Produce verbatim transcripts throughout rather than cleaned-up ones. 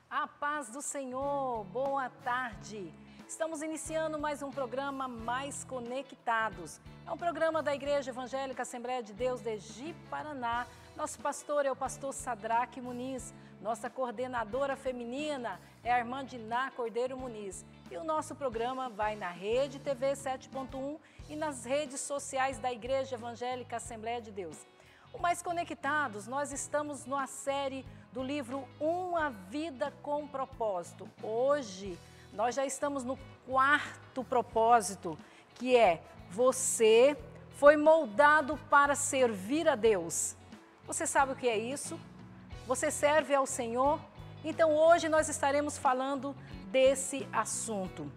A paz do Senhor, boa tarde. Estamos iniciando mais um programa Mais Conectados. É um programa da Igreja Evangélica Assembleia de Deus de Ji, Paraná. Nosso pastor é o pastor Sadraque Muniz. Nossa coordenadora feminina é a irmã Diná Cordeiro Muniz. E o nosso programa vai na Rede T V sete ponto um e nas redes sociais da Igreja Evangélica Assembleia de Deus. O Mais Conectados, nós estamos numa série do livro Uma Vida com Propósito. Hoje, nós já estamos no quarto propósito, que é: você foi moldado para servir a Deus. Você sabe o que é isso? Você serve ao Senhor? Então, hoje nós estaremos falando desse assunto.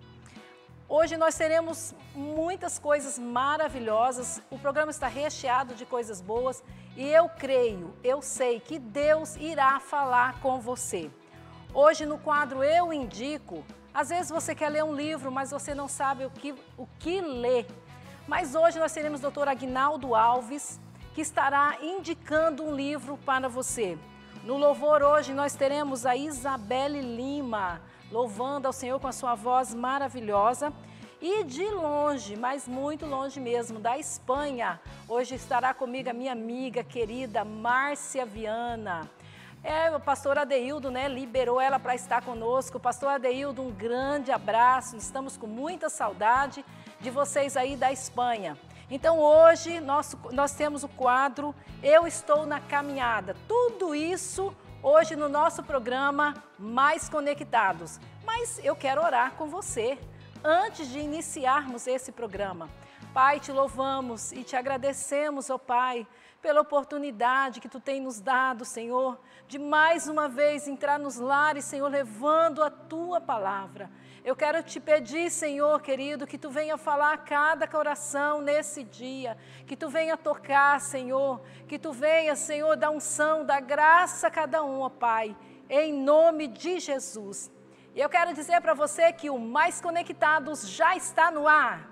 Hoje nós teremos muitas coisas maravilhosas, o programa está recheado de coisas boas e eu creio, eu sei que Deus irá falar com você. Hoje no quadro Eu Indico, às vezes você quer ler um livro, mas você não sabe o que, o que ler. Mas hoje nós teremos o doutor Aguinaldo Alves, que estará indicando um livro para você. No louvor hoje nós teremos a Isabelle Lima, louvando ao Senhor com a sua voz maravilhosa. E de longe, mas muito longe mesmo, da Espanha, hoje estará comigo a minha amiga querida Márcia Viana. É, o pastor Adeildo, né, liberou ela para estar conosco. Pastor Adeildo, um grande abraço, estamos com muita saudade de vocês aí da Espanha. Então hoje nós, nós temos o quadro Eu Estou na Caminhada. Tudo isso hoje no nosso programa Mais Conectados. Mas eu quero orar com você antes de iniciarmos esse programa. Pai, te louvamos e te agradecemos, ó Pai, pela oportunidade que Tu tem nos dado, Senhor, de mais uma vez entrar nos lares, Senhor, levando a Tua palavra. Eu quero te pedir, Senhor, querido, que Tu venha falar a cada coração nesse dia, que Tu venha tocar, Senhor, que Tu venha, Senhor, dar unção, dar graça a cada um, ó Pai, em nome de Jesus. E eu quero dizer para você que o Mais Conectados já está no ar.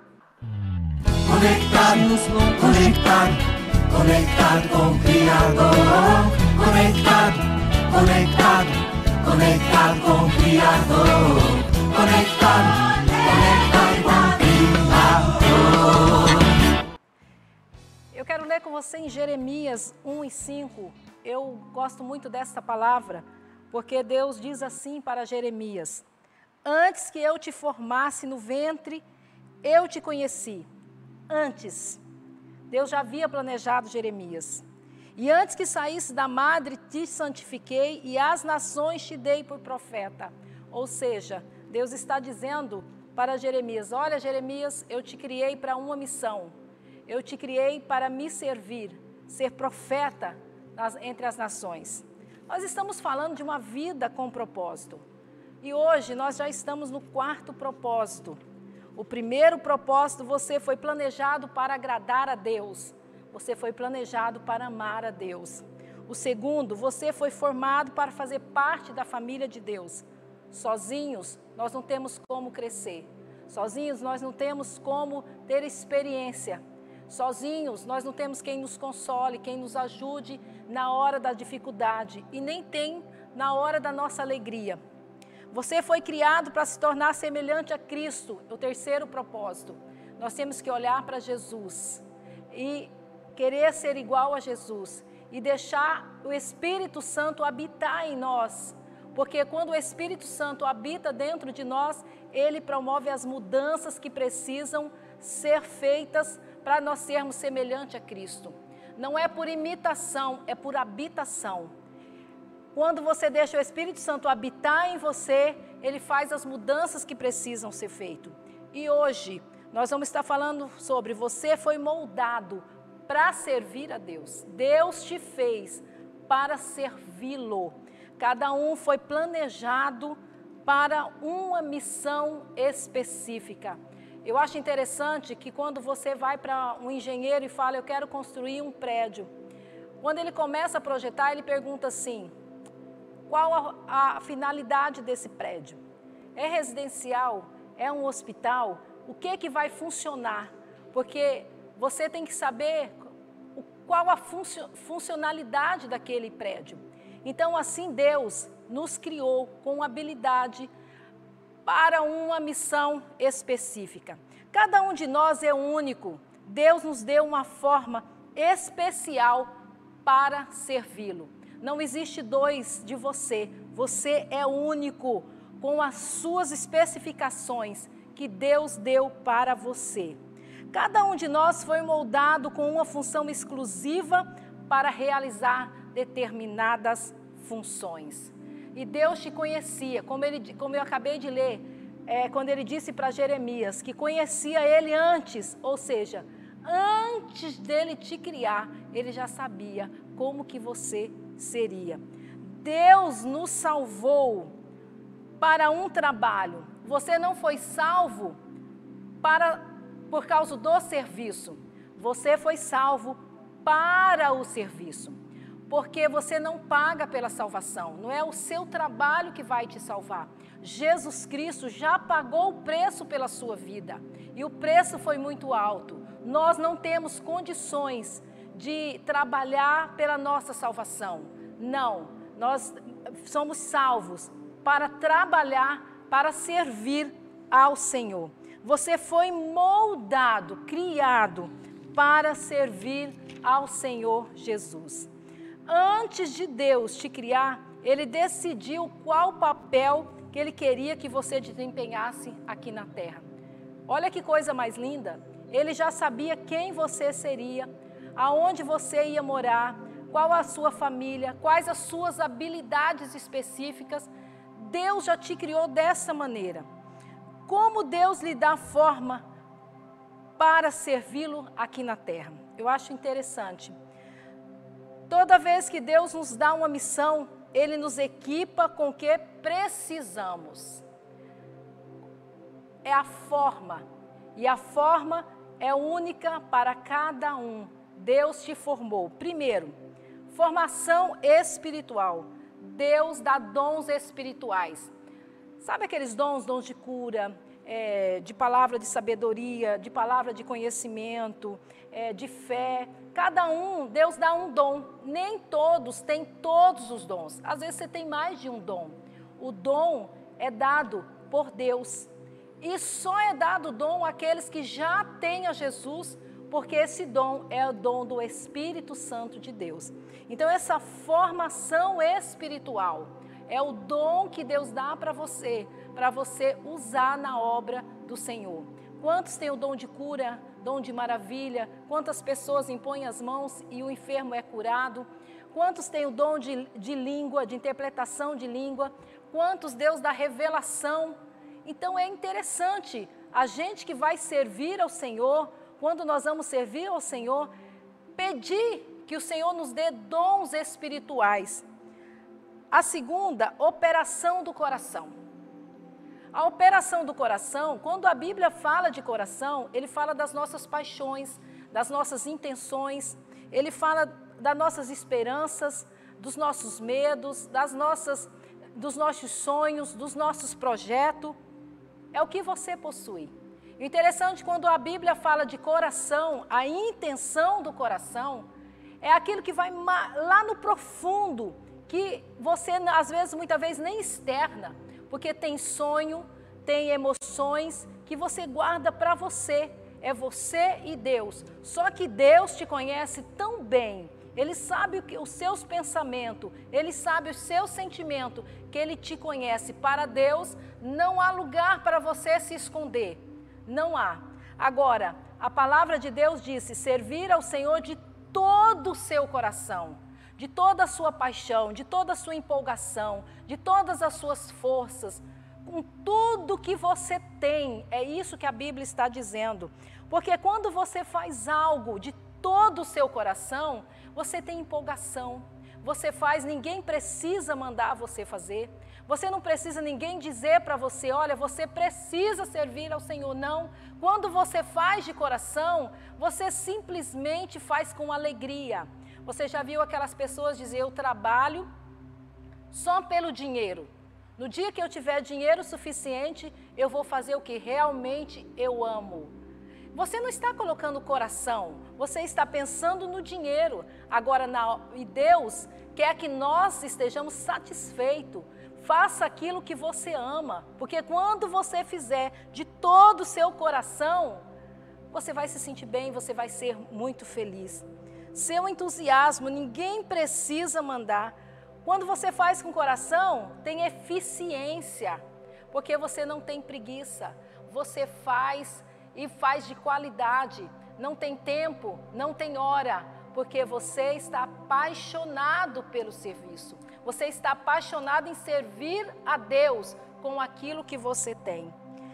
Conectados, conectado, conectado com o Criador. Conectado, conectado, conectado com o Criador. Conectado, conectado com o Criador. Eu quero ler com você em Jeremias um e cinco. Eu gosto muito dessa palavra, porque Deus diz assim para Jeremias: antes que eu te formasse no ventre, eu te conheci. Antes, Deus já havia planejado Jeremias. E antes que saísse da madre, te santifiquei e às nações te dei por profeta. Ou seja, Deus está dizendo para Jeremias: olha, Jeremias, eu te criei para uma missão. Eu te criei para me servir, ser profeta nas, entre as nações. Nós estamos falando de uma vida com propósito. E hoje nós já estamos no quarto propósito. O primeiro propósito, você foi planejado para agradar a Deus. Você foi planejado para amar a Deus. O segundo, você foi formado para fazer parte da família de Deus. Sozinhos, nós não temos como crescer. Sozinhos, nós não temos como ter experiência. Sozinhos, nós não temos quem nos console, quem nos ajude na hora da dificuldade e nem tem na hora da nossa alegria. Você foi criado para se tornar semelhante a Cristo, o terceiro propósito. Nós temos que olhar para Jesus e querer ser igual a Jesus e deixar o Espírito Santo habitar em nós. Porque quando o Espírito Santo habita dentro de nós, ele promove as mudanças que precisam ser feitas para nós sermos semelhante a Cristo. Não é por imitação, é por habitação. Quando você deixa o Espírito Santo habitar em você, ele faz as mudanças que precisam ser feitas. E hoje, nós vamos estar falando sobre você foi moldado para servir a Deus. Deus te fez para servi-lo. Cada um foi planejado para uma missão específica. Eu acho interessante que quando você vai para um engenheiro e fala, eu quero construir um prédio. Quando ele começa a projetar, ele pergunta assim: qual a, a finalidade desse prédio? É residencial? É um hospital? O que que vai funcionar? Porque você tem que saber qual a funcio, funcionalidade daquele prédio. Então, assim, Deus nos criou com habilidade para uma missão específica. Cada um de nós é único. Deus nos deu uma forma especial para servi-lo. Não existe dois de você. Você é único com as suas especificações que Deus deu para você. Cada um de nós foi moldado com uma função exclusiva para realizar determinadas funções. E Deus te conhecia, como, ele, como eu acabei de ler, é, quando ele disse para Jeremias, que conhecia ele antes, ou seja, antes dele te criar, ele já sabia como que você seria. Deus nos salvou para um trabalho. Você não foi salvo para, por causa do serviço. Você foi salvo para o serviço. Porque você não paga pela salvação. Não é o seu trabalho que vai te salvar. Jesus Cristo já pagou o preço pela sua vida. E o preço foi muito alto. Nós não temos condições de trabalhar pela nossa salvação. Não. Nós somos salvos para trabalhar, para servir ao Senhor. Você foi moldado, criado para servir ao Senhor Jesus. Antes de Deus te criar, Ele decidiu qual papel que Ele queria que você desempenhasse aqui na terra. Olha que coisa mais linda. Ele já sabia quem você seria, aonde você ia morar, qual a sua família, quais as suas habilidades específicas. Deus já te criou dessa maneira. Como Deus lhe dá forma para servi-lo aqui na terra? Eu acho interessante. Toda vez que Deus nos dá uma missão, Ele nos equipa com o que precisamos. É a forma, e a forma é única para cada um. Deus te formou. Primeiro, formação espiritual. Deus dá dons espirituais. Sabe aqueles dons, dons de cura, é, de palavra de sabedoria, de palavra de conhecimento, é, de fé? Cada um, Deus dá um dom. Nem todos têm todos os dons. Às vezes você tem mais de um dom. O dom é dado por Deus. E só é dado o dom àqueles que já têm a Jesus, porque esse dom é o dom do Espírito Santo de Deus. Então essa formação espiritual é o dom que Deus dá para você, para você usar na obra do Senhor. Quantos têm o dom de cura, dom de maravilha? Quantas pessoas impõem as mãos e o enfermo é curado? Quantos têm o dom de, de língua, de interpretação de língua? Quantos Deus dá revelação? Então é interessante, a gente que vai servir ao Senhor, quando nós vamos servir ao Senhor, pedir que o Senhor nos dê dons espirituais. A segunda, operação do coração. A operação do coração, quando a Bíblia fala de coração, ele fala das nossas paixões, das nossas intenções, ele fala das nossas esperanças, dos nossos medos, das nossas, dos nossos sonhos, dos nossos projetos. É o que você possui. O interessante, quando a Bíblia fala de coração, a intenção do coração é aquilo que vai lá no profundo, que você, às vezes, muitas vezes, nem externa, porque tem sonho, tem emoções que você guarda para você. É você e Deus. Só que Deus te conhece tão bem. Ele sabe os seus pensamentos, Ele sabe os seus sentimentos, que Ele te conhece. Para Deus, não há lugar para você se esconder. Não há. Agora, a palavra de Deus disse, servir ao Senhor de todo o seu coração, de toda a sua paixão, de toda a sua empolgação, de todas as suas forças, com tudo que você tem. É isso que a Bíblia está dizendo. Porque quando você faz algo de todo o seu coração, você tem empolgação. Você faz, ninguém precisa mandar você fazer. Você não precisa ninguém dizer para você, olha, você precisa servir ao Senhor. Não. Quando você faz de coração, você simplesmente faz com alegria. Você já viu aquelas pessoas dizer, eu trabalho só pelo dinheiro. No dia que eu tiver dinheiro suficiente, eu vou fazer o que realmente eu amo. Você não está colocando o coração, você está pensando no dinheiro. Agora, na, e Deus quer que nós estejamos satisfeitos. Faça aquilo que você ama, porque quando você fizer de todo o seu coração, você vai se sentir bem, você vai ser muito feliz. Seu entusiasmo, ninguém precisa mandar. Quando você faz com o coração, tem eficiência, porque você não tem preguiça. Você faz e faz de qualidade. Não tem tempo, não tem hora, porque você está apaixonado pelo serviço. Você está apaixonado em servir a Deus com aquilo que você tem.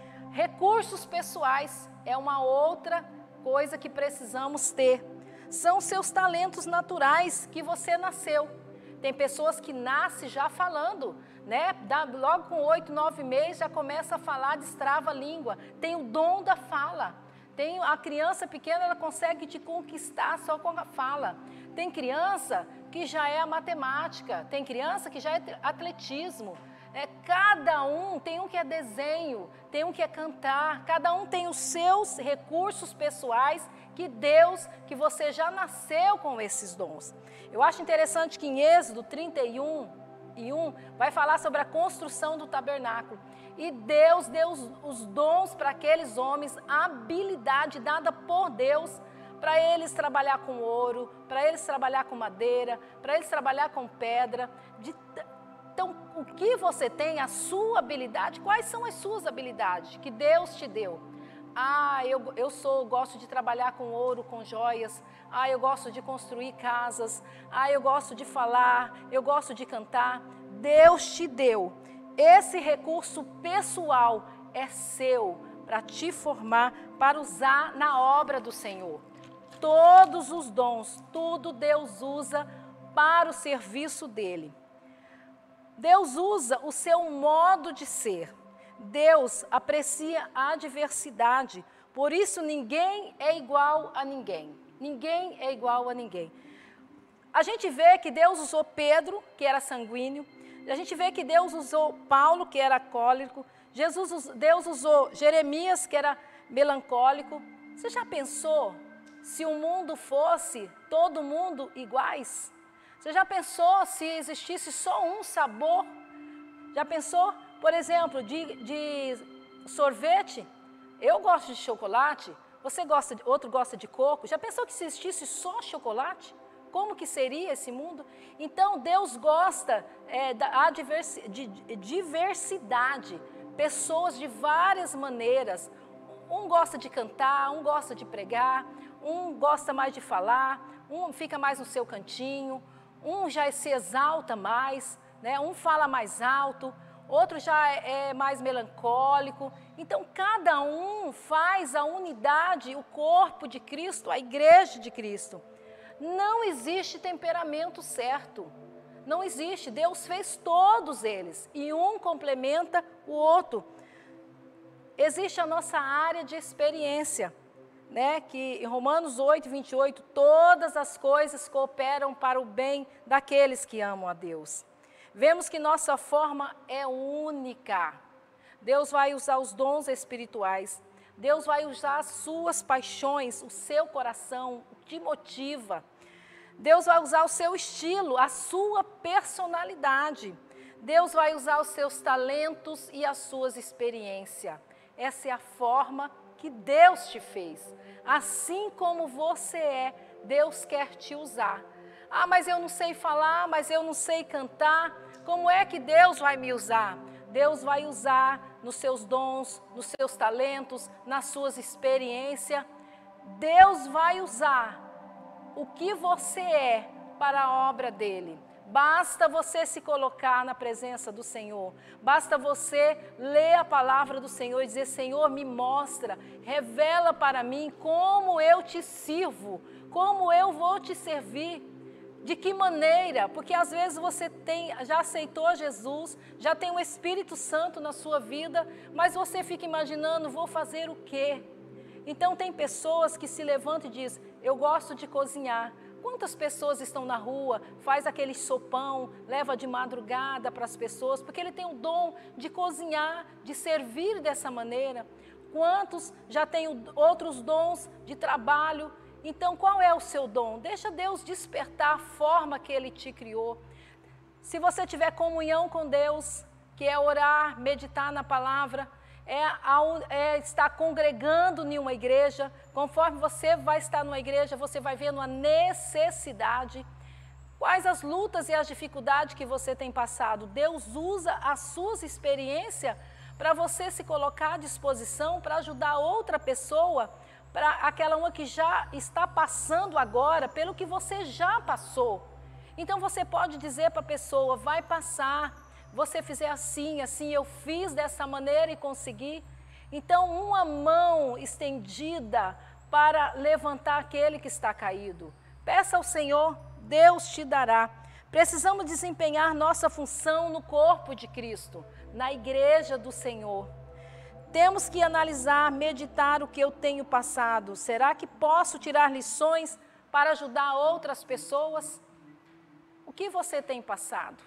Recursos pessoais é uma outra coisa que precisamos ter. São seus talentos naturais que você nasceu. Tem pessoas que nascem já falando, né? Logo com oito, nove meses já começa a falar, destrava a língua. Tem o dom da fala. Tem a criança pequena, ela consegue te conquistar só com a fala. Tem criança que já é a matemática, tem criança que já é atletismo. É, cada um, tem um que é desenho, tem um que é cantar, cada um tem os seus recursos pessoais que Deus, que você já nasceu com esses dons. Eu acho interessante que em Êxodo trinta e um, e um vai falar sobre a construção do tabernáculo. E Deus deu os, os dons para aqueles homens, a habilidade dada por Deus, para eles trabalhar com ouro, para eles trabalhar com madeira, para eles trabalhar com pedra. De, então, o que você tem, a sua habilidade, quais são as suas habilidades que Deus te deu? Ah, eu, eu sou, gosto de trabalhar com ouro, com joias. Ah, eu gosto de construir casas. Ah, eu gosto de falar, eu gosto de cantar. Deus te deu. Esse recurso pessoal é seu para te formar, para usar na obra do Senhor. Todos os dons, tudo Deus usa para o serviço dele. Deus usa o seu modo de ser. Deus aprecia a diversidade. Por isso ninguém é igual a ninguém. Ninguém é igual a ninguém. A gente vê que Deus usou Pedro, que era sanguíneo. A gente vê que Deus usou Paulo, que era cólico. Jesus, Deus usou Jeremias, que era melancólico. Você já pensou se o mundo fosse todo mundo iguais? Você já pensou se existisse só um sabor? Já pensou, por exemplo, de, de sorvete? Eu gosto de chocolate, você gosta de, outro gosta de coco. Já pensou que se existisse só chocolate? Como que seria esse mundo? Então, Deus gosta é, da diversi, de, de diversidade, pessoas de várias maneiras. Um gosta de cantar, um gosta de pregar, um gosta mais de falar, um fica mais no seu cantinho, um já se exalta mais, né? Um fala mais alto, outro já é, é mais melancólico. Então, cada um faz a unidade, o corpo de Cristo, a igreja de Cristo. Não existe temperamento certo, não existe. Deus fez todos eles e um complementa o outro. Existe a nossa área de experiência, né? Que em Romanos oito, vinte e oito, todas as coisas cooperam para o bem daqueles que amam a Deus. Vemos que nossa forma é única. Deus vai usar os dons espirituais. Deus vai usar as suas paixões, o seu coração, o que motiva. Deus vai usar o seu estilo, a sua personalidade. Deus vai usar os seus talentos e as suas experiências. Essa é a forma que Deus te fez. Assim como você é, Deus quer te usar. Ah, mas eu não sei falar, mas eu não sei cantar. Como é que Deus vai me usar? Deus vai usar nos seus dons, nos seus talentos, nas suas experiências. Deus vai usar o que você é para a obra dele. Basta você se colocar na presença do Senhor. Basta você ler a palavra do Senhor e dizer: Senhor, me mostra, revela para mim como eu te sirvo, como eu vou te servir. De que maneira? Porque às vezes você tem, já aceitou Jesus, já tem o Espírito Santo na sua vida, mas você fica imaginando, vou fazer o quê? Então tem pessoas que se levantam e dizem: eu gosto de cozinhar. Quantas pessoas estão na rua, faz aquele sopão, leva de madrugada para as pessoas, porque ele tem o dom de cozinhar, de servir dessa maneira. Quantos já têm outros dons de trabalho? Então, qual é o seu dom? Deixa Deus despertar a forma que Ele te criou. Se você tiver comunhão com Deus, que é orar, meditar na palavra, é, é estar congregando em uma igreja, conforme você vai estar numa igreja, você vai vendo a necessidade. Quais as lutas e as dificuldades que você tem passado? Deus usa as suas experiências para você se colocar à disposição para ajudar outra pessoa, para aquela uma que já está passando agora, pelo que você já passou. Então você pode dizer para a pessoa, vai passar, você fizer assim, assim, eu fiz dessa maneira e consegui. Então uma mão estendida para levantar aquele que está caído. Peça ao Senhor, Deus te dará. Precisamos desempenhar nossa função no corpo de Cristo, na igreja do Senhor. Temos que analisar, meditar o que eu tenho passado. Será que posso tirar lições para ajudar outras pessoas? O que você tem passado?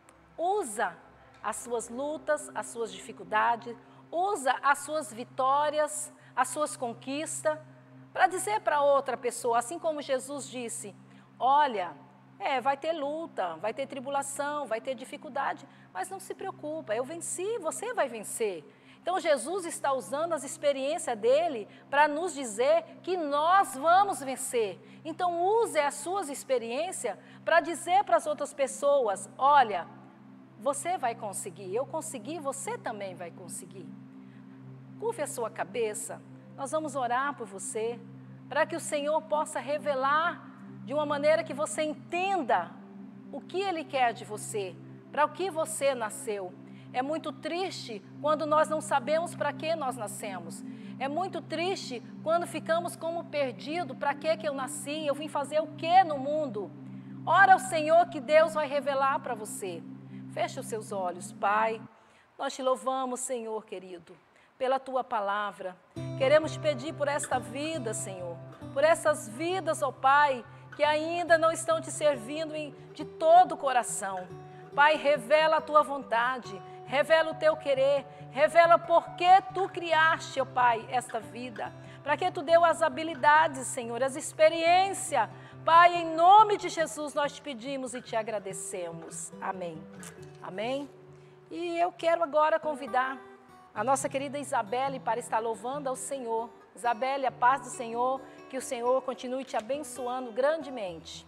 Usa as suas lutas, as suas dificuldades, usa as suas vitórias, as suas conquistas, para dizer para outra pessoa, assim como Jesus disse, olha, é, vai ter luta, vai ter tribulação, vai ter dificuldade, mas não se preocupa, eu venci, você vai vencer. Então Jesus está usando as experiências dele para nos dizer que nós vamos vencer. Então use as suas experiências para dizer para as outras pessoas, olha, você vai conseguir, eu consegui, você também vai conseguir. Curve a sua cabeça, nós vamos orar por você, para que o Senhor possa revelar de uma maneira que você entenda o que Ele quer de você, para o que você nasceu. É muito triste quando nós não sabemos para que nós nascemos. É muito triste quando ficamos como perdidos, para que que eu nasci, eu vim fazer o que no mundo? Ora ao Senhor que Deus vai revelar para você. Feche os seus olhos, Pai. Nós te louvamos, Senhor querido, pela Tua palavra. Queremos te pedir por esta vida, Senhor, por essas vidas, ó Pai, que ainda não estão te servindo de todo o coração. Pai, revela a Tua vontade, revela o Teu querer, revela por que Tu criaste, ó Pai, esta vida, para que Tu deu as habilidades, Senhor, as experiências. Pai, em nome de Jesus nós te pedimos e te agradecemos. Amém. Amém. E eu quero agora convidar a nossa querida Isabelle para estar louvando ao Senhor. Isabelle, a paz do Senhor, que o Senhor continue te abençoando grandemente.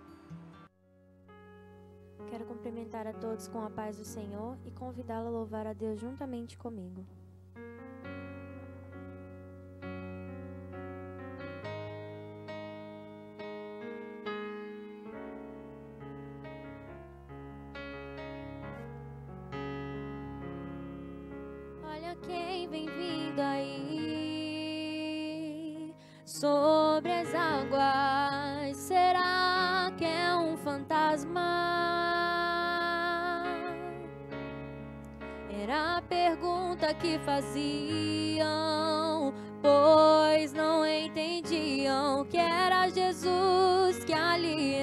Quero cumprimentar a todos com a paz do Senhor e convidá-lo a louvar a Deus juntamente comigo. Olha quem vem vindo aí sobre as águas. Será que é um fantasma? Era a pergunta que faziam, pois não entendiam que era Jesus que ali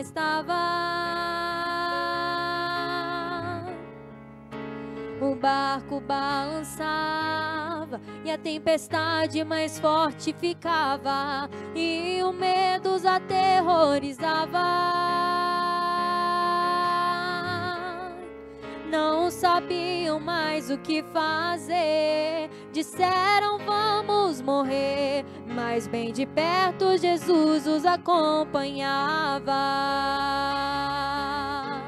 estava. O barco balançava e a tempestade mais forte ficava, e o medo os aterrorizava. Não sabiam mais o que fazer, disseram vamos morrer, mas bem de perto Jesus os acompanhava.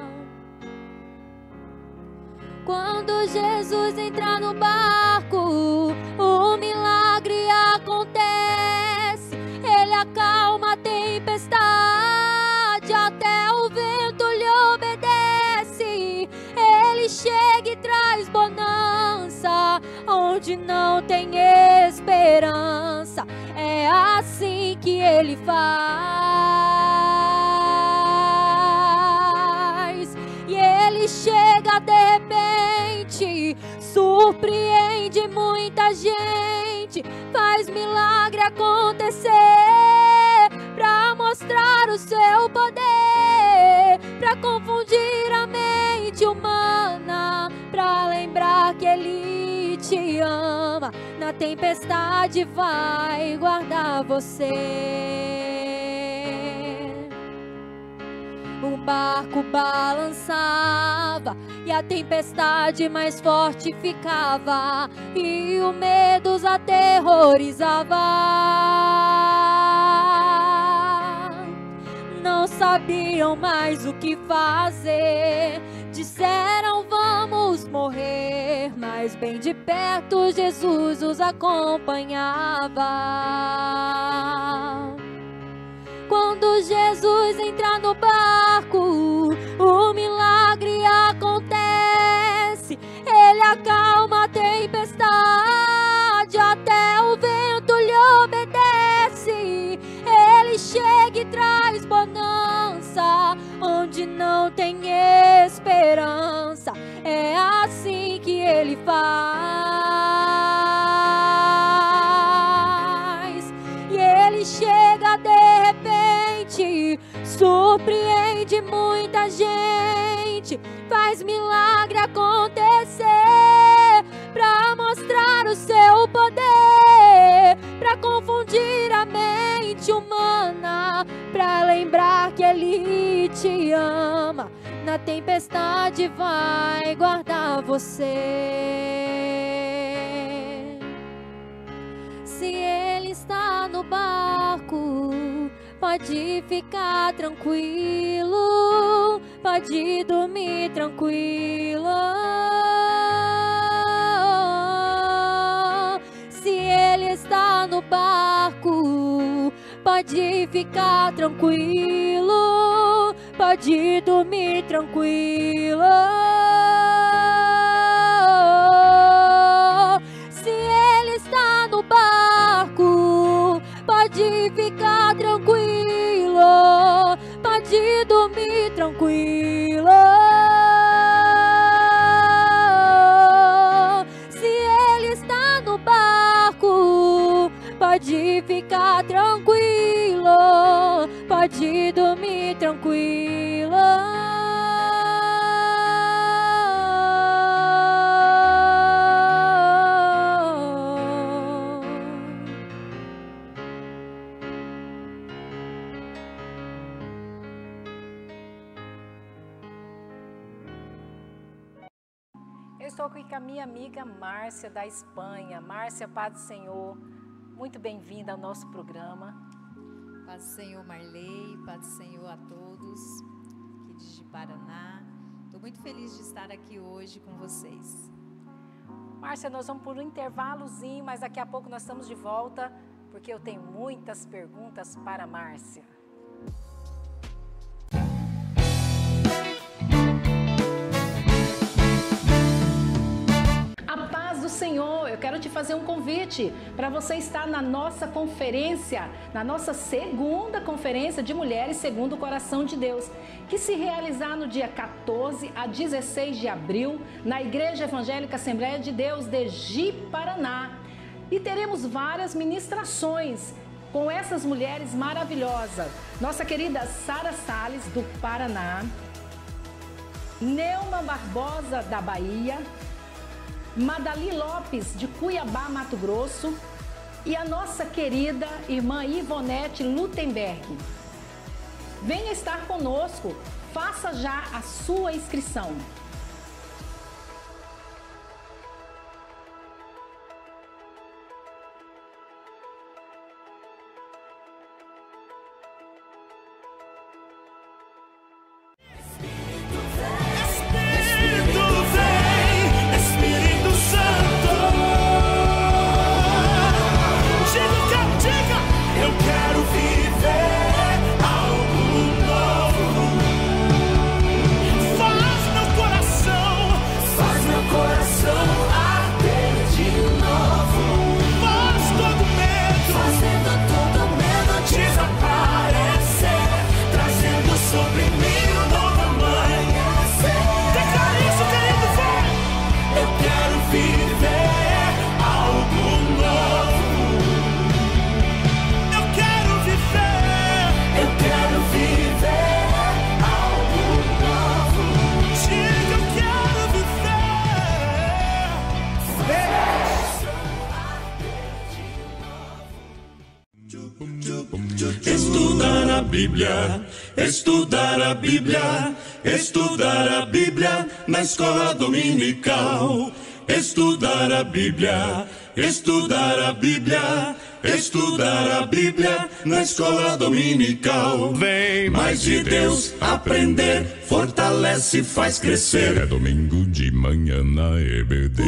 Quando Jesus entra no barco, o milagre acontece. Ele acalma a tempestade, até o vento lhe obedece. Ele chega e traz bonança onde não tem esperança. É assim que Ele faz. E Ele chega de repente, surpreende muita gente, faz milagre acontecer, pra mostrar o seu poder, pra confundir a mente humana, pra lembrar que Ele te ama. na tempestade vai guardar você. O barco balançava e a tempestade mais forte ficava, e o medo os aterrorizava. Não sabiam mais o que fazer, disseram vamos morrer, mas bem de perto Jesus os acompanhava. Quando Jesus entra no barco, o milagre acontece. Ele acalma a tempestade, até o vento lhe obedece. Ele chega e traz bonança, onde não tem esperança. É assim que ele faz. E ele chega de repente, surpreende muita gente, faz milagre acontecer, pra mostrar o seu poder, pra confundir a mente humana, pra lembrar que ele te ama. Na tempestade vai guardar você. Se ele está no barco, pode ficar tranquilo, pode dormir tranquilo. Se ele está no barco, pode ficar tranquilo, pode dormir tranquilo. Se ele está no barco, pode ficar tranquilo, pode dormir tranquilo. Se ele está no barco, pode ficar tranquilo, pode dormir tranquilo. Eu estou aqui com a minha amiga Márcia da Espanha. Márcia, paz do Senhor, muito bem-vinda ao nosso programa. Paz do Senhor, Marley, paz do Senhor a todos aqui de Ji-Paraná. Estou muito feliz de estar aqui hoje com vocês. Márcia, nós vamos por um intervalozinho, mas daqui a pouco nós estamos de volta, porque eu tenho muitas perguntas para a Márcia. Senhor, eu quero te fazer um convite para você estar na nossa conferência, na nossa segunda conferência de Mulheres Segundo o Coração de Deus, que se realizar no dia quatorze a dezesseis de abril, na Igreja Evangélica Assembleia de Deus de Ji-Paraná. E teremos várias ministrações com essas mulheres maravilhosas. Nossa querida Sara Salles, do Paraná, Neuma Barbosa, da Bahia, Madali Lopes, de Cuiabá, Mato Grosso, e a nossa querida irmã Ivonete Lutemberg. Venha estar conosco, faça já a sua inscrição. Faz meu coração Bíblia, estudar a Bíblia, estudar a Bíblia na escola dominical. Estudar a Bíblia, estudar a Bíblia, estudar a Bíblia na escola dominical. Vem mais de Deus aprender, fortalece e faz crescer. É domingo de manhã na E B D.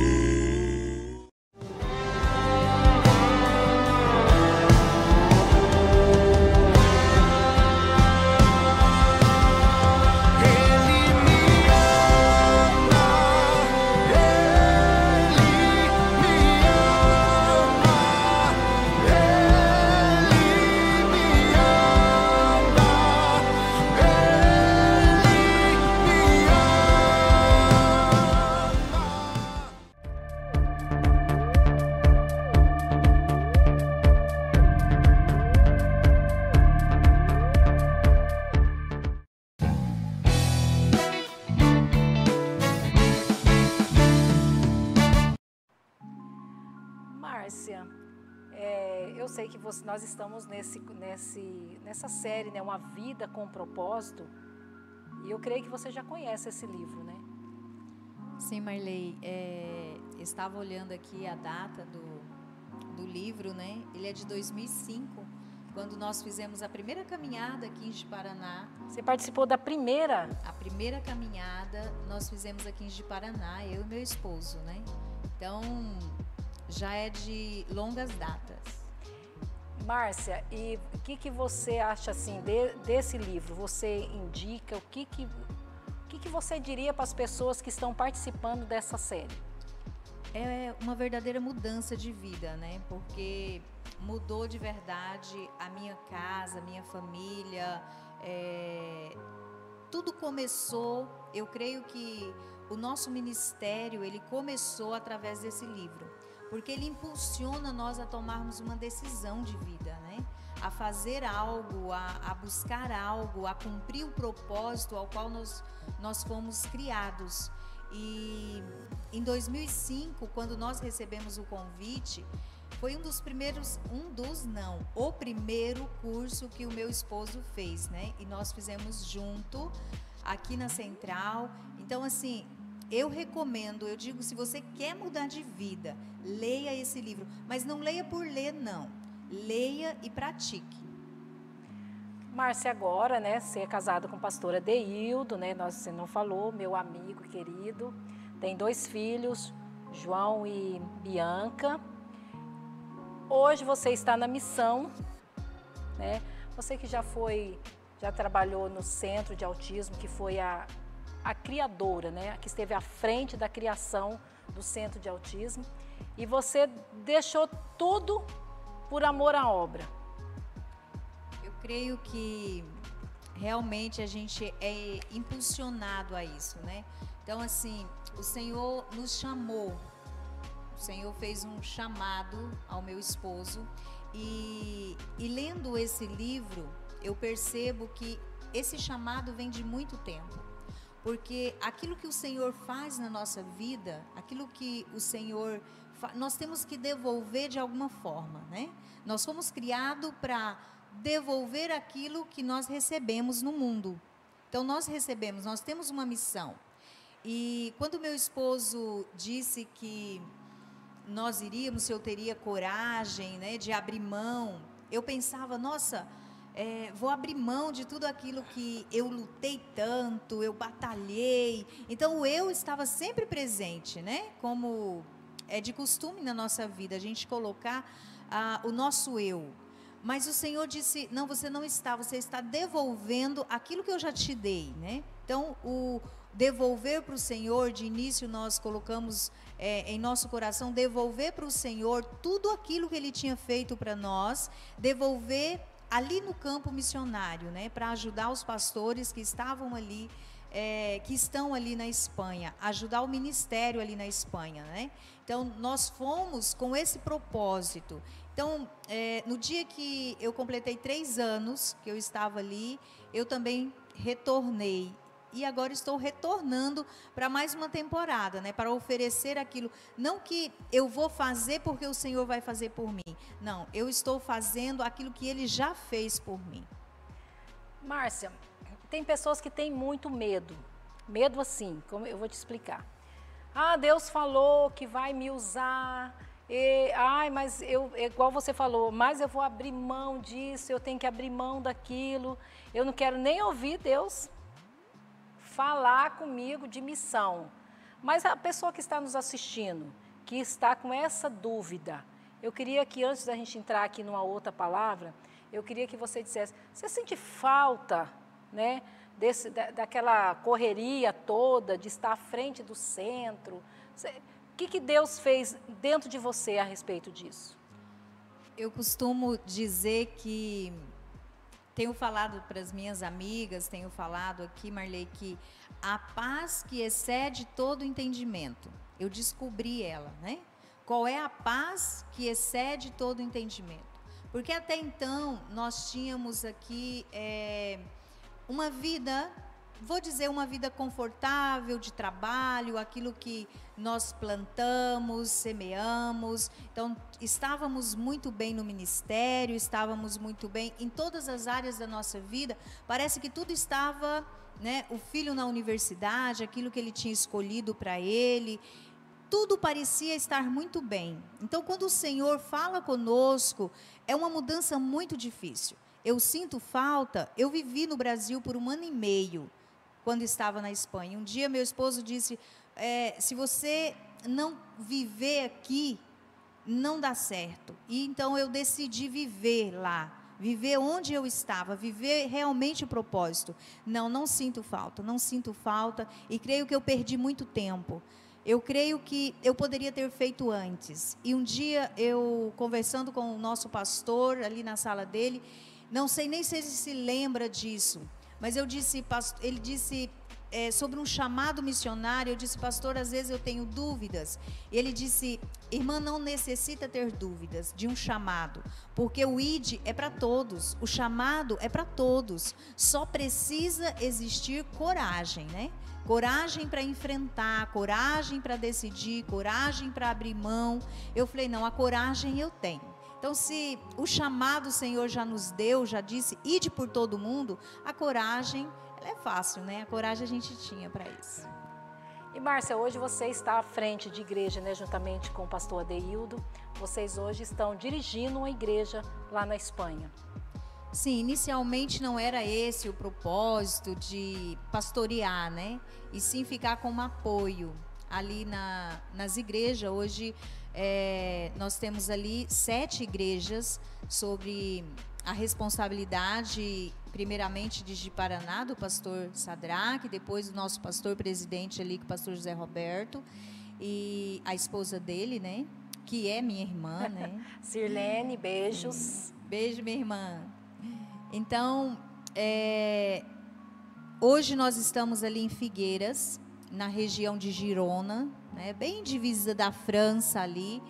Márcia, é, eu sei que você, nós estamos nesse, nesse, nessa série, né, Uma Vida com Propósito, e eu creio que você já conhece esse livro, né? Sim, Marley, é, estava olhando aqui a data do, do livro, né? Ele é de dois mil e cinco, quando nós fizemos a primeira caminhada aqui em Ji-Paraná. Você participou da primeira? A primeira caminhada nós fizemos aqui em Ji-Paraná, eu e meu esposo, né? Então, já é de longas datas. Márcia, e o que, que você acha assim de, desse livro? Você indica o que, que, o que, que você diria para as pessoas que estão participando dessa série? É uma verdadeira mudança de vida, né? Porque mudou de verdade a minha casa, a minha família. É... Tudo começou, eu creio que o nosso ministério, ele começou através desse livro. Porque ele impulsiona nós a tomarmos uma decisão de vida, né? A fazer algo, a, a buscar algo, a cumprir o propósito ao qual nós, nós fomos criados. E em dois mil e cinco, quando nós recebemos o convite, foi um dos primeiros, um dos não, o primeiro curso que o meu esposo fez, né? E nós fizemos junto, aqui na Central. Então, assim, eu recomendo, eu digo, se você quer mudar de vida, leia esse livro. Mas não leia por ler, não. Leia e pratique. Márcia, agora, né, você é casada com o pastor Adeildo, né, nós, você não falou, meu amigo querido, tem dois filhos, João e Bianca. Hoje você está na missão, né, você que já foi, já trabalhou no Centro de Autismo, que foi a, a criadora, né, que esteve à frente da criação do Centro de Autismo, e você deixou tudo por amor à obra. Eu creio que realmente a gente é impulsionado a isso, né? Então, assim, o Senhor nos chamou, o Senhor fez um chamado ao meu esposo e, e lendo esse livro, eu percebo que esse chamado vem de muito tempo. Porque aquilo que o Senhor faz na nossa vida, aquilo que o Senhor faz, nós temos que devolver de alguma forma, né? Nós fomos criados para devolver aquilo que nós recebemos no mundo. Então, nós recebemos, nós temos uma missão. E quando meu esposo disse que nós iríamos, se eu teria coragem, né, de abrir mão, eu pensava, nossa, é, vou abrir mão de tudo aquilo que eu lutei tanto, eu batalhei. Então, o eu estava sempre presente, né? Como é de costume na nossa vida, a gente colocar ah, o nosso eu. Mas o Senhor disse, não, você não está, você está devolvendo aquilo que eu já te dei, né? Então, o devolver para o Senhor, de início nós colocamos é, em nosso coração, devolver para o Senhor tudo aquilo que Ele tinha feito para nós, devolver ali no campo missionário, né? Para ajudar os pastores que estavam ali, é, que estão ali na Espanha, ajudar o ministério ali na Espanha, né? Então, nós fomos com esse propósito. Então, é, no dia que eu completei três anos, que eu estava ali, eu também retornei. E agora estou retornando para mais uma temporada, né? Para oferecer aquilo. Não que eu vou fazer porque o Senhor vai fazer por mim. Não, eu estou fazendo aquilo que Ele já fez por mim. Márcia, tem pessoas que têm muito medo. Medo assim, como eu vou te explicar. Ah, Deus falou que vai me usar. E, ai, mas eu, igual você falou, mas eu vou abrir mão disso, eu tenho que abrir mão daquilo. Eu não quero nem ouvir Deus falar comigo de missão. Mas a pessoa que está nos assistindo, que está com essa dúvida, eu queria que antes da gente entrar aqui numa outra palavra, eu queria que você dissesse, você sente falta, né, desse, da, daquela correria toda, de estar à frente do centro? Você, o que, que Deus fez dentro de você a respeito disso? Eu costumo dizer que, tenho falado para as minhas amigas, tenho falado aqui, Marley, que a paz que excede todo entendimento, eu descobri ela, né? Qual é a paz que excede todo entendimento? Porque até então nós tínhamos aqui é, uma vida, vou dizer, uma vida confortável de trabalho, aquilo que nós plantamos, semeamos. Então, estávamos muito bem no ministério, estávamos muito bem em todas as áreas da nossa vida. Parece que tudo estava, né, o filho na universidade, aquilo que ele tinha escolhido para ele, tudo parecia estar muito bem. Então, quando o Senhor fala conosco, é uma mudança muito difícil. Eu sinto falta, eu vivi no Brasil por um ano e meio, quando estava na Espanha. Um dia meu esposo disse, é, se você não viver aqui, não dá certo. E então eu decidi viver lá, viver onde eu estava, viver realmente o propósito. Não, não sinto falta, não sinto falta, e creio que eu perdi muito tempo. Eu creio que eu poderia ter feito antes. E um dia eu, conversando com o nosso pastor, ali na sala dele, não sei nem se ele se lembra disso, mas eu disse, ele disse é, sobre um chamado missionário, eu disse, pastor, às vezes eu tenho dúvidas. E ele disse, irmã, não necessita ter dúvidas de um chamado, porque o I D é para todos, o chamado é para todos, só precisa existir coragem, né? Coragem para enfrentar, coragem para decidir, coragem para abrir mão. Eu falei, não, a coragem eu tenho. Então, se o chamado o Senhor já nos deu, já disse, ide por todo mundo, a coragem, ela é fácil, né? A coragem a gente tinha para isso. E, Márcia, hoje você está à frente de igreja, né, juntamente com o pastor Adeildo. Vocês hoje estão dirigindo uma igreja lá na Espanha. Sim, inicialmente não era esse o propósito de pastorear, né? E sim ficar como apoio ali na, nas igrejas. Hoje é, nós temos ali sete igrejas sobre a responsabilidade, primeiramente de Ji-Paraná, do pastor Sadraque, depois do nosso pastor presidente ali, que é o pastor José Roberto, e a esposa dele, né? Que é minha irmã, né? Sirlene, beijos. Beijo, minha irmã. Então, é, hoje nós estamos ali em Figueiras, na região de Girona, né, bem divisa da França ali,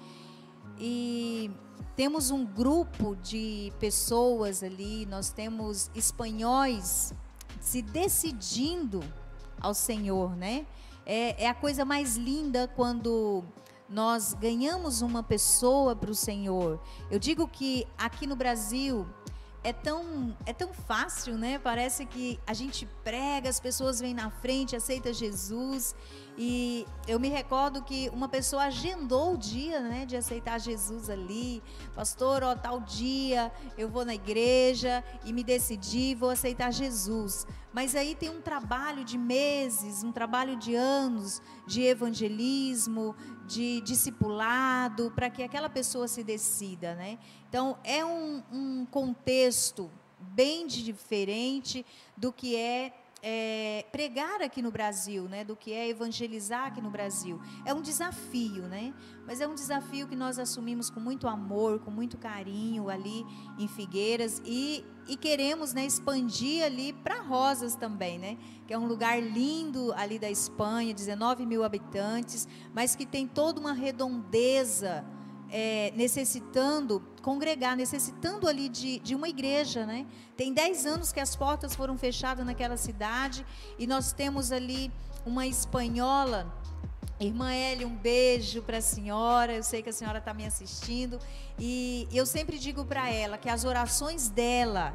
e temos um grupo de pessoas ali, nós temos espanhóis se decidindo ao Senhor, né? É, é a coisa mais linda quando nós ganhamos uma pessoa para o Senhor. Eu digo que aqui no Brasil é tão, é tão fácil, né? Parece que a gente prega, as pessoas vêm na frente, aceitam Jesus. E eu me recordo que uma pessoa agendou o dia, né, de aceitar Jesus ali. Pastor, ó, tal dia eu vou na igreja e me decidi, vou aceitar Jesus. Mas aí tem um trabalho de meses, um trabalho de anos de evangelismo, de discipulado, para que aquela pessoa se decida, né? Então, é um, um contexto bem diferente do que é, é pregar aqui no Brasil, né? Do que é evangelizar aqui no Brasil. É um desafio, né? Mas é um desafio que nós assumimos com muito amor, com muito carinho ali em Figueiras e, e queremos, né, expandir ali para Rosas também, né? Que é um lugar lindo ali da Espanha, dezenove mil habitantes, mas que tem toda uma redondeza, É, necessitando congregar, necessitando ali de, de uma igreja, né? Tem dez anos que as portas foram fechadas naquela cidade e nós temos ali uma espanhola, irmã Elia, um beijo para a senhora, eu sei que a senhora está me assistindo e eu sempre digo para ela que as orações dela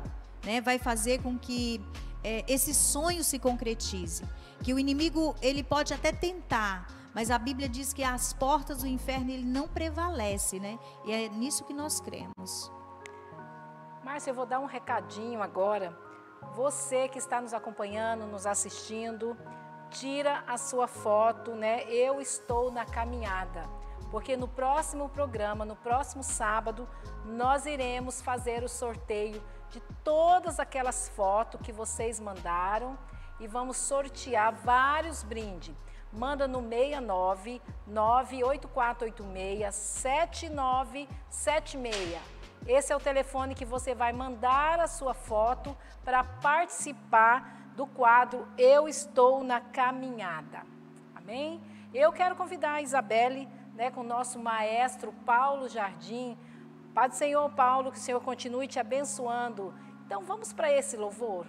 né? Vai fazer com que é, esse sonho se concretize. Que o inimigo, ele pode até tentar, mas a Bíblia diz que as portas do inferno ele não prevalece, né? E é nisso que nós cremos. Márcia, eu vou dar um recadinho agora. Você que está nos acompanhando, nos assistindo, tira a sua foto, né? Eu estou na caminhada. Porque no próximo programa, no próximo sábado, nós iremos fazer o sorteio de todas aquelas fotos que vocês mandaram e vamos sortear vários brindes. Manda no seis nove nove oito quatro oito seis sete nove sete seis. Esse é o telefone que você vai mandar a sua foto para participar do quadro Eu Estou na Caminhada. Amém? Eu quero convidar a Isabelle, né, com o nosso maestro Paulo Jardim. Pai do Senhor, Paulo, que o Senhor continue te abençoando. Então vamos para esse louvor.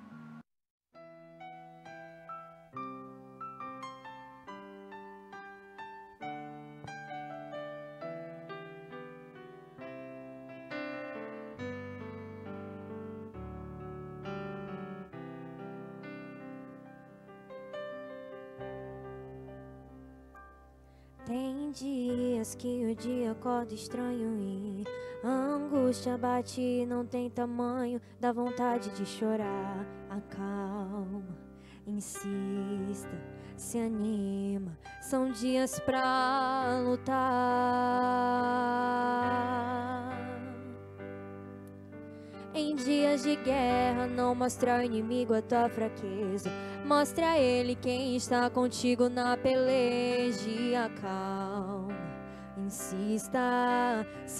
Tem dias que o dia acorda estranho e a angústia bate e não tem tamanho, dá vontade de chorar. Acalma, insista, se anima, são dias pra lutar. Em dias de guerra, não mostra ao inimigo a tua fraqueza. Mostra a ele quem está contigo na peleja. Acalma, insista, se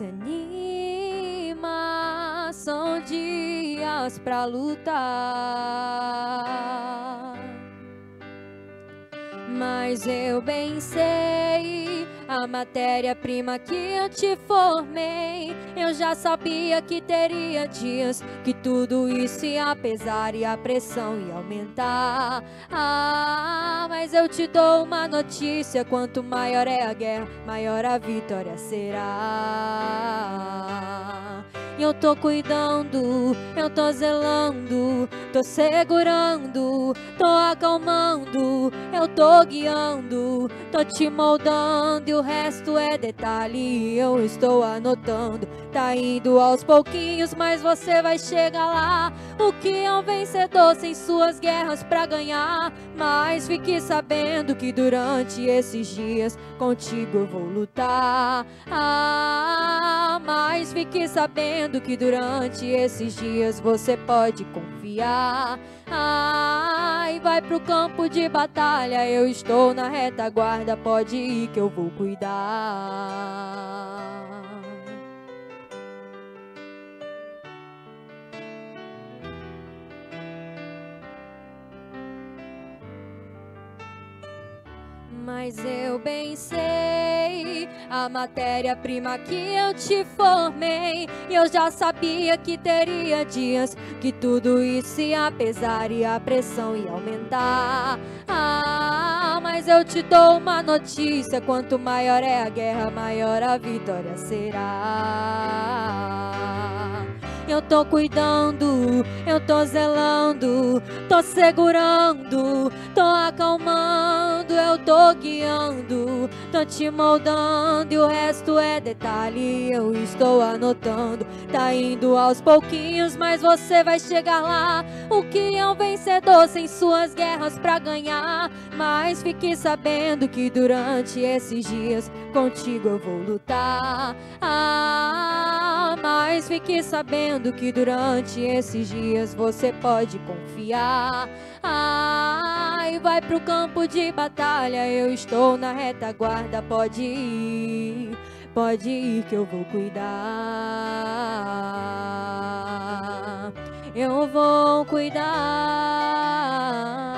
anima. São dias pra lutar. Mas eu bem sei a matéria-prima que eu te formei. Eu já sabia que teria dias que tudo isso ia pesar e a pressão ia aumentar. Ah, mas eu te dou uma notícia: quanto maior é a guerra, maior a vitória será. E eu tô cuidando, eu tô zelando, tô segurando, tô acalmando, eu tô guiando, tô te moldando e o resto é detalhe. Eu estou anotando, tá indo aos pouquinhos, mas você vai chegar lá. O que é um vencedor sem suas guerras pra ganhar? Mas fique sabendo que durante esses dias contigo eu vou lutar. Ah, mas fique sabendo que durante esses dias você pode confiar. Ah, e vai pro campo de batalha, eu estou na retaguarda, pode ir que eu vou cuidar. Mas eu bem sei a matéria-prima que eu te formei. E eu já sabia que teria dias que tudo isso ia pesar e a pressão ia aumentar. Ah, mas eu te dou uma notícia: quanto maior é a guerra, maior a vitória será. Eu tô cuidando, eu tô zelando, tô segurando, tô acalmando, eu tô guiando, tô te moldando e o resto é detalhe. Eu estou anotando, tá indo aos pouquinhos, mas você vai chegar lá. O que é um vencedor sem suas guerras pra ganhar? Mas fique sabendo que durante esses dias contigo eu vou lutar. Ah, mas fique sabendo que durante esses dias você pode confiar. Ah, e vai pro campo de batalha, eu estou na retaguarda, pode ir, pode ir que eu vou cuidar. Eu vou cuidar.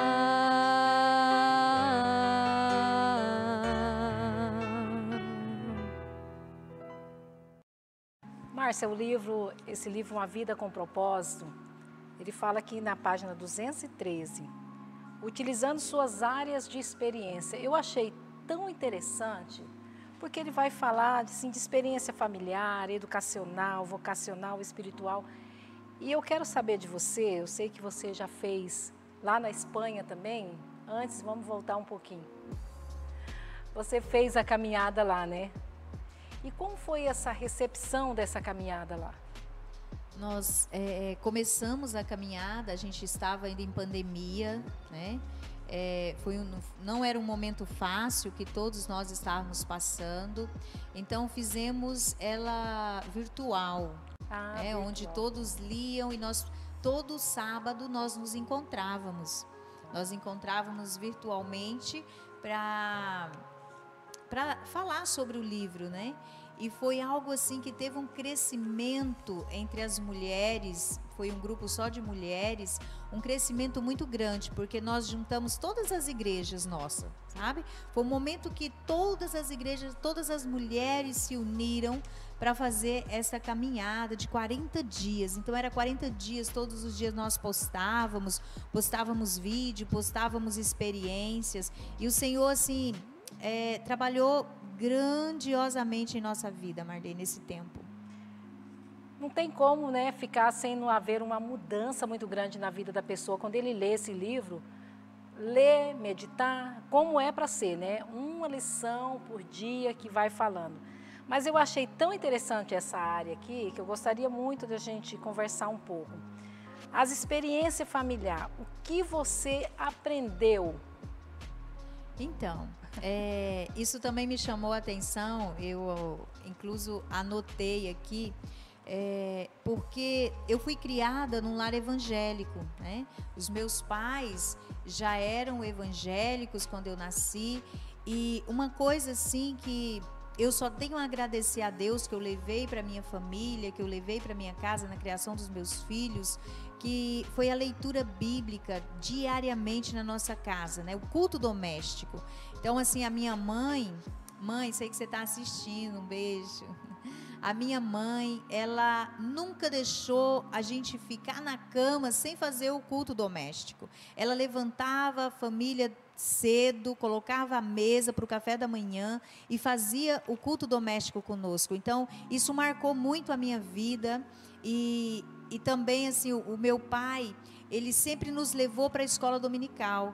Márcia, o livro, esse livro Uma Vida com Propósito, ele fala aqui na página duzentos e treze, utilizando suas áreas de experiência. Eu achei tão interessante, porque ele vai falar assim, de experiência familiar, educacional, vocacional, espiritual. E eu quero saber de você, eu sei que você já fez lá na Espanha também. Antes, vamos voltar um pouquinho. Você fez a caminhada lá, né? E como foi essa recepção dessa caminhada lá? Nós é, começamos a caminhada, a gente estava ainda em pandemia, né? É, foi um, não era um momento fácil que todos nós estávamos passando, então fizemos ela virtual, Ah, né? virtual. Onde todos liam e nós, todo sábado nós nos encontrávamos, nós encontrávamos virtualmente para para falar sobre o livro, né? E foi algo assim que teve um crescimento entre as mulheres, foi um grupo só de mulheres, um crescimento muito grande, porque nós juntamos todas as igrejas nossas, sabe? Foi um momento que todas as igrejas, todas as mulheres se uniram para fazer essa caminhada de quarenta dias. Então era quarenta dias, todos os dias nós postávamos, postávamos vídeo, postávamos experiências, e o Senhor assim é, trabalhou grandiosamente em nossa vida, Marley, nesse tempo. Não tem como, né, ficar sem não haver uma mudança muito grande na vida da pessoa. Quando ele lê esse livro, ler, meditar, como é para ser, né? Uma lição por dia que vai falando. Mas eu achei tão interessante essa área aqui, que eu gostaria muito da gente conversar um pouco. As experiências familiares, o que você aprendeu? Então, é, isso também me chamou a atenção, eu incluso anotei aqui, é, porque eu fui criada num lar evangélico, né? Os meus pais já eram evangélicos quando eu nasci, e uma coisa assim que eu só tenho a agradecer a Deus, que eu levei para minha família, que eu levei para minha casa na criação dos meus filhos, que foi a leitura bíblica diariamente na nossa casa, né? O culto doméstico. Então, assim, a minha mãe, mãe, sei que você está assistindo, um beijo. A minha mãe, ela nunca deixou a gente ficar na cama sem fazer o culto doméstico. Ela levantava a família cedo, colocava a mesa para o café da manhã e fazia o culto doméstico conosco. Então, isso marcou muito a minha vida. E, e também, assim, o, o meu pai, ele sempre nos levou para a escola dominical.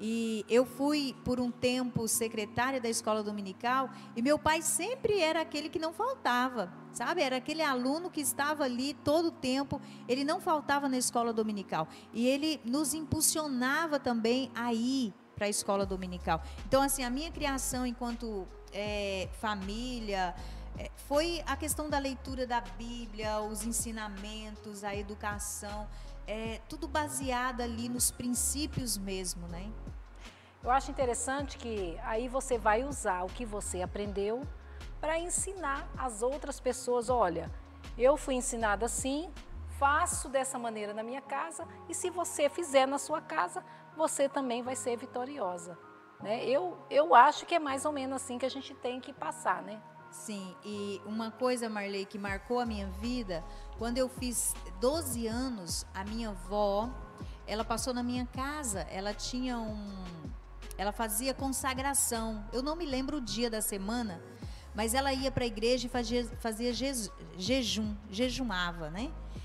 E eu fui, por um tempo, secretária da escola dominical, e meu pai sempre era aquele que não faltava, sabe? Era aquele aluno que estava ali todo o tempo, ele não faltava na escola dominical. E ele nos impulsionava também a ir para a escola dominical. Então, assim, a minha criação enquanto é, família é, foi a questão da leitura da Bíblia, os ensinamentos, a educação, é, tudo baseado ali nos princípios mesmo, né? Eu acho interessante que aí você vai usar o que você aprendeu para ensinar as outras pessoas. Olha, eu fui ensinada assim, faço dessa maneira na minha casa, e se você fizer na sua casa, você também vai ser vitoriosa, né? Eu, eu acho que é mais ou menos assim que a gente tem que passar, né? Sim, e uma coisa, Marley, que marcou a minha vida, quando eu fiz doze anos, a minha avó, ela passou na minha casa, ela tinha um... ela fazia consagração, eu não me lembro o dia da semana, mas ela ia para a igreja e fazia, fazia je, jejum, jejumava, né?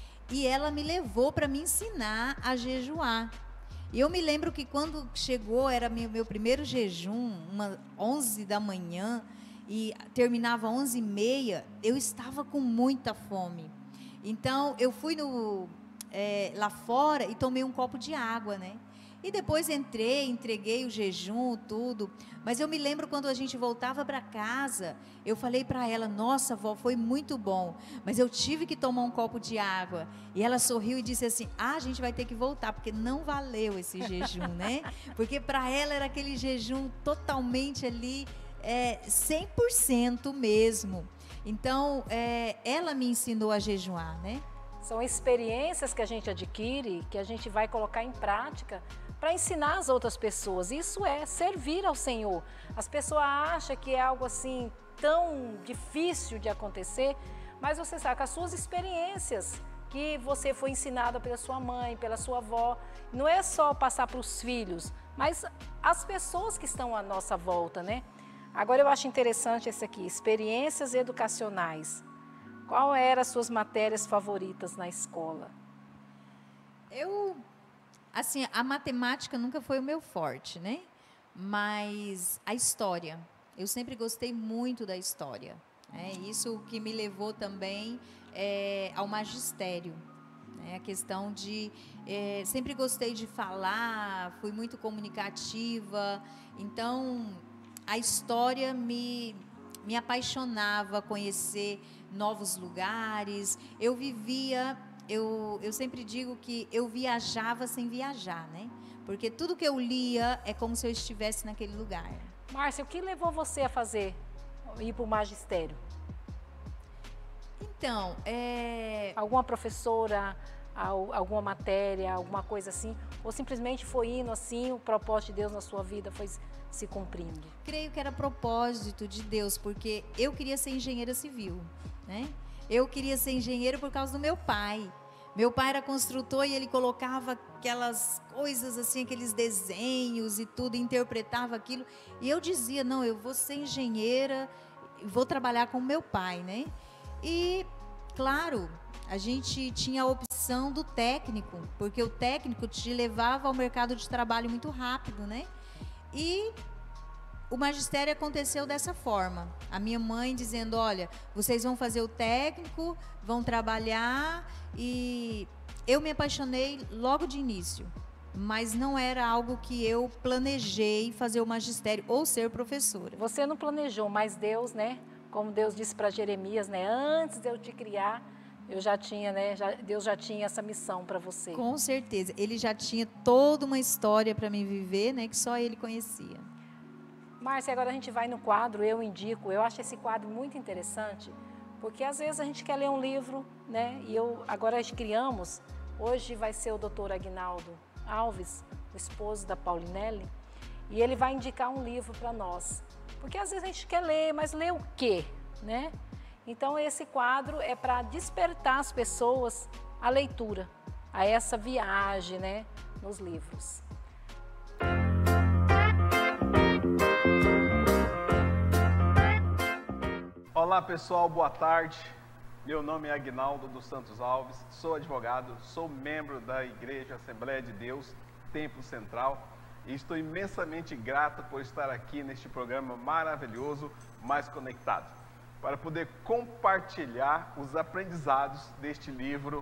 E ela me levou para me ensinar a jejuar. E eu me lembro que quando chegou, era meu, meu primeiro jejum, uma onze da manhã, e terminava onze e meia, eu estava com muita fome. Então, eu fui no, é, lá fora e tomei um copo de água, né? E depois entrei, entreguei o jejum, tudo. Mas eu me lembro quando a gente voltava para casa, eu falei para ela, nossa, vó, foi muito bom, mas eu tive que tomar um copo de água. E ela sorriu e disse assim, ah, a gente vai ter que voltar, porque não valeu esse jejum, né? Porque para ela era aquele jejum totalmente ali, é, cem por cento mesmo. Então, é, ela me ensinou a jejuar, né? São experiências que a gente adquire, que a gente vai colocar em prática para ensinar as outras pessoas. Isso é servir ao Senhor. As pessoas acham que é algo assim tão difícil de acontecer, mas você sabe que as suas experiências que você foi ensinada pela sua mãe, pela sua avó, não é só passar para os filhos, mas as pessoas que estão à nossa volta, né? Agora eu acho interessante esse aqui, experiências educacionais. Qual eram as suas matérias favoritas na escola? Eu, assim, a matemática nunca foi o meu forte, né? Mas a história, eu sempre gostei muito da história. É isso que me levou também é, ao magistério. Né? A questão de... É, sempre gostei de falar, fui muito comunicativa. Então, a história me, me apaixonava, conhecer novos lugares. Eu vivia... Eu, eu sempre digo que eu viajava sem viajar, né? Porque tudo que eu lia é como se eu estivesse naquele lugar. Márcia, o que levou você a fazer, ir para o magistério? Então, é... Alguma professora, alguma matéria, alguma coisa assim? Ou simplesmente foi indo assim, o propósito de Deus na sua vida foi se cumprindo? Creio que era propósito de Deus, porque eu queria ser engenheira civil, né? Eu queria ser engenheiro por causa do meu pai. Meu pai era construtor e ele colocava aquelas coisas assim, aqueles desenhos e tudo, e interpretava aquilo. E eu dizia, não, eu vou ser engenheira, vou trabalhar com meu pai, né? E, claro, a gente tinha a opção do técnico, porque o técnico te levava ao mercado de trabalho muito rápido, né? E... o magistério aconteceu dessa forma. A minha mãe dizendo, olha, vocês vão fazer o técnico, vão trabalhar, e eu me apaixonei logo de início. Mas não era algo que eu planejei fazer o magistério ou ser professora. Você não planejou, mas Deus, né? Como Deus disse para Jeremias, né? Antes de eu te criar, eu já tinha, né? Já, Deus já tinha essa missão para você. Com certeza. Ele já tinha toda uma história para me viver, né? Que só ele conhecia. Márcia, agora a gente vai no quadro Eu Indico. Eu acho esse quadro muito interessante, porque às vezes a gente quer ler um livro, né? E eu, agora nós criamos, hoje vai ser o doutor Aguinaldo Alves, o esposo da Paulinelli, e ele vai indicar um livro para nós. Porque às vezes a gente quer ler, mas ler o quê, né? Então esse quadro é para despertar as pessoas à leitura, a essa viagem, né, nos livros. Olá pessoal, boa tarde. Meu nome é Aguinaldo dos Santos Alves, sou advogado, sou membro da Igreja Assembleia de Deus, Templo Central, e estou imensamente grato por estar aqui neste programa maravilhoso, Mais Conectado, para poder compartilhar os aprendizados deste livro,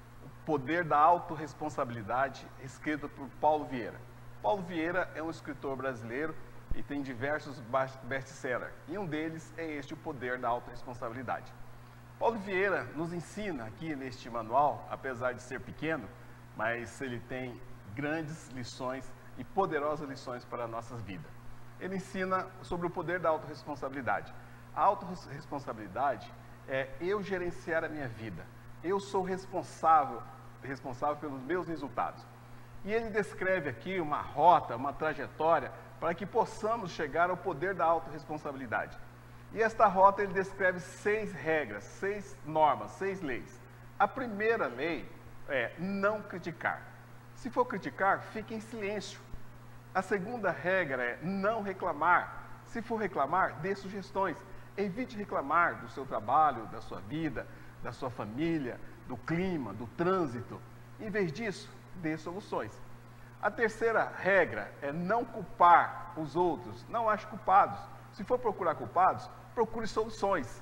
O Poder da Autorresponsabilidade, escrito por Paulo Vieira. Paulo Vieira é um escritor brasileiro e tem diversos best-sellers, e um deles é este, O Poder da Autorresponsabilidade. Paulo Vieira nos ensina aqui neste manual, apesar de ser pequeno, mas ele tem grandes lições e poderosas lições para a nossa vida. Ele ensina sobre o poder da autorresponsabilidade. A autorresponsabilidade é eu gerenciar a minha vida. Eu sou responsável, responsável pelos meus resultados. E ele descreve aqui uma rota, uma trajetória, para que possamos chegar ao poder da autorresponsabilidade. E esta rota ele descreve seis regras, seis normas, seis leis. A primeira lei é não criticar. Se for criticar, fique em silêncio. A segunda regra é não reclamar. Se for reclamar, dê sugestões. Evite reclamar do seu trabalho, da sua vida, da sua família, do clima, do trânsito. Em vez disso, dê soluções. A terceira regra é não culpar os outros, não ache culpados. Se for procurar culpados, procure soluções.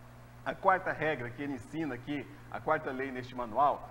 A quarta regra que ele ensina aqui, a quarta lei neste manual,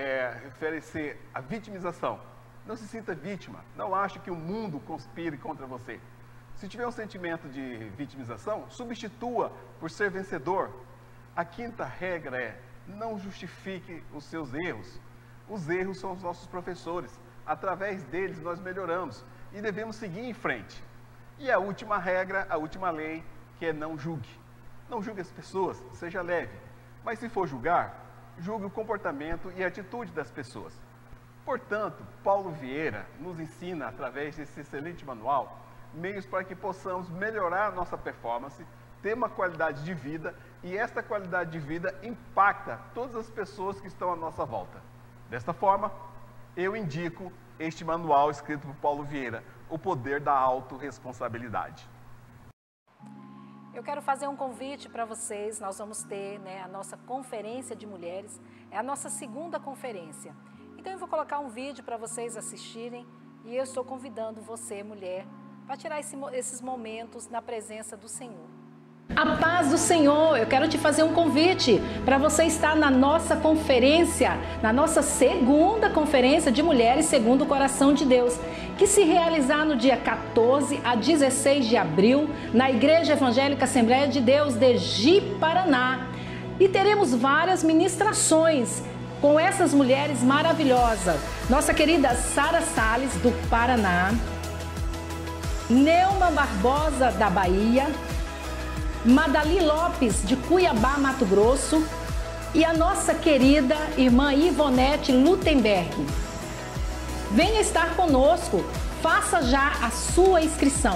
é refere-se à vitimização. Não se sinta vítima, não ache que o mundo conspire contra você. Se tiver um sentimento de vitimização, substitua por ser vencedor. A quinta regra é não justifique os seus erros. Os erros são os nossos professores. Através deles nós melhoramos e devemos seguir em frente. E a última regra, a última lei, que é não julgue. Não julgue as pessoas, seja leve. Mas se for julgar, julgue o comportamento e a atitude das pessoas. Portanto, Paulo Vieira nos ensina, através desse excelente manual, meios para que possamos melhorar a nossa performance, ter uma qualidade de vida, e esta qualidade de vida impacta todas as pessoas que estão à nossa volta. Desta forma, eu indico este manual escrito por Paulo Vieira, O Poder da Autorresponsabilidade. Eu quero fazer um convite para vocês. Nós vamos ter, né, a nossa conferência de mulheres, é a nossa segunda conferência. Então eu vou colocar um vídeo para vocês assistirem e eu estou convidando você, mulher, para tirar esse, esses momentos na presença do Senhor. A paz do Senhor, eu quero te fazer um convite para você estar na nossa conferência, na nossa segunda conferência de mulheres segundo o coração de Deus, que se realizar no dia quatorze a dezesseis de abril, na Igreja Evangélica Assembleia de Deus de Ji-Paraná. E teremos várias ministrações com essas mulheres maravilhosas. Nossa querida Sara Salles, do Paraná, Neuma Barbosa, da Bahia, Madali Lopes, de Cuiabá, Mato Grosso, e a nossa querida irmã Ivonete Lutemberg. Venha estar conosco, faça já a sua inscrição.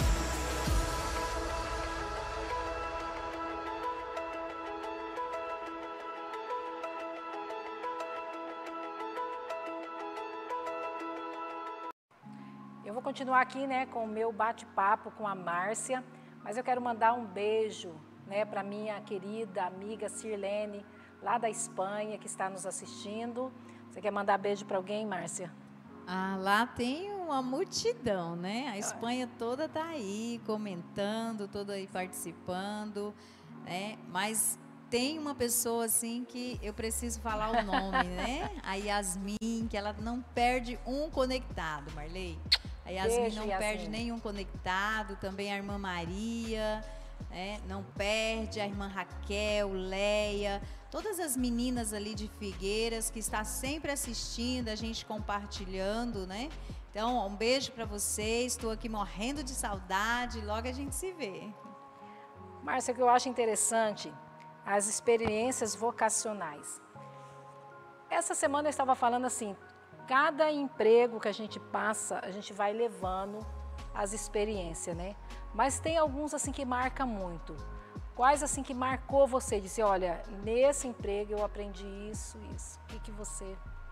Eu vou continuar aqui, né, com o meu bate-papo com a Márcia. Mas eu quero mandar um beijo, né, para minha querida amiga Sirlene, lá da Espanha, que está nos assistindo. Você quer mandar beijo para alguém, Márcia? Ah, lá tem uma multidão, né? A Espanha toda está aí comentando, toda aí participando, né? Mas tem uma pessoa assim que eu preciso falar o nome, né? A Yasmin, que ela não perde um conectado, Marley. A Yasmin Beijo, não Yasmin. perde nenhum conectado, também a irmã Maria, né, não perde, a irmã Raquel, Leia, todas as meninas ali de Figueiras que está sempre assistindo, a gente compartilhando, né? Então, um beijo para vocês, estou aqui morrendo de saudade, logo a gente se vê. Márcia, o que eu acho interessante, as experiências vocacionais. Essa semana eu estava falando assim, cada emprego que a gente passa, a gente vai levando as experiências, né? Mas tem alguns assim que marcam muito. Quais assim que marcou você? Disse, olha, nesse emprego eu aprendi isso, isso. O que, que você...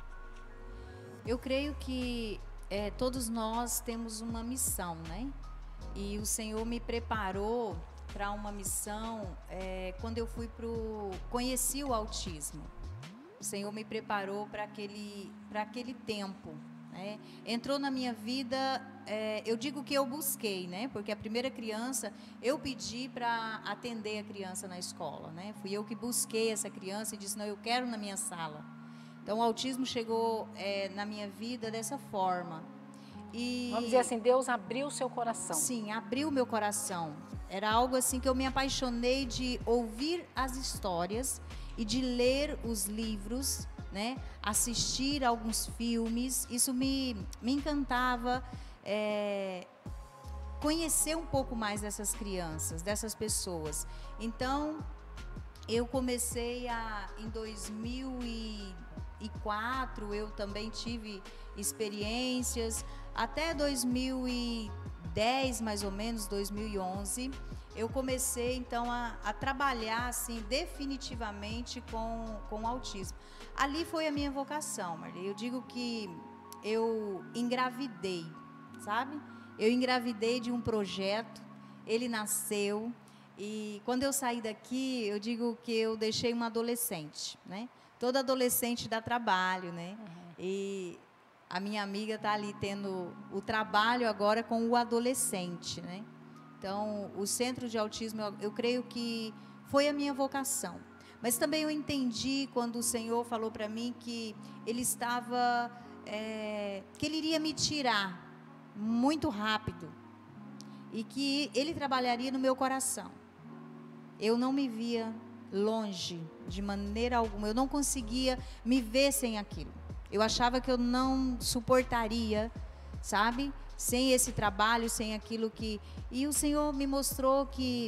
Eu creio que é, todos nós temos uma missão, né? E o Senhor me preparou para uma missão é, quando eu fui pro... conheci o autismo. O Senhor me preparou para aquele, para aquele tempo, né? Entrou na minha vida, é, eu digo que eu busquei, né? Porque a primeira criança, eu pedi para atender a criança na escola, né? Fui eu que busquei essa criança e disse, não, eu quero na minha sala. Então, o autismo chegou é, na minha vida dessa forma. E, vamos dizer assim, Deus abriu o seu coração. Sim, abriu o meu coração. Era algo assim que eu me apaixonei de ouvir as histórias e de ler os livros, né? Assistir alguns filmes, isso me, me encantava, é, conhecer um pouco mais dessas crianças, dessas pessoas. Então, eu comecei a, em dois mil e quatro, eu também tive experiências, até dois mil e dez, mais ou menos, dois mil e onze, eu comecei então a, a trabalhar assim definitivamente com, com o autismo. Ali foi a minha vocação, Marli. Eu digo que eu engravidei, sabe? Eu engravidei de um projeto, ele nasceu e quando eu saí daqui, eu digo que eu deixei uma adolescente, né? Toda adolescente dá trabalho, né? Uhum. E a minha amiga está ali tendo o trabalho agora com o adolescente, né? Então, o Centro de Autismo, eu, eu creio que foi a minha vocação. Mas também eu entendi quando o Senhor falou para mim que Ele estava, é, que Ele iria me tirar muito rápido e que Ele trabalharia no meu coração. Eu não me via longe de maneira alguma, eu não conseguia me ver sem aquilo. Eu achava que eu não suportaria, sabe? Sem esse trabalho, sem aquilo que... E o Senhor me mostrou que